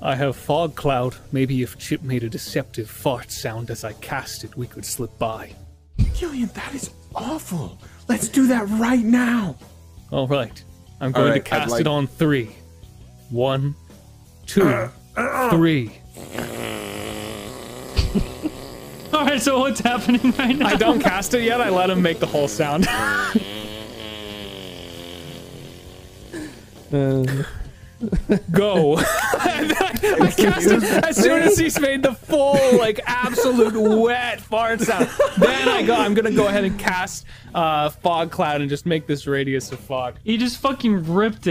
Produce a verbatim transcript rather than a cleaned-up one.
I have fog cloud. Maybe if Chip made a deceptive fart sound as I cast it, we could slip by. Gillian, that is awful. Let's do that right now. All right. I'm going right, to cast like... it on three. One, two, uh, uh, three. Alright, so what's happening right now? I don't cast it yet. I let him make the whole sound. uh. Go. I cast it as soon as he's made the full, like, absolute wet fart sound. Then I go, I'm gonna go ahead and cast uh, fog cloud and just make this radius of fog. He just fucking ripped it.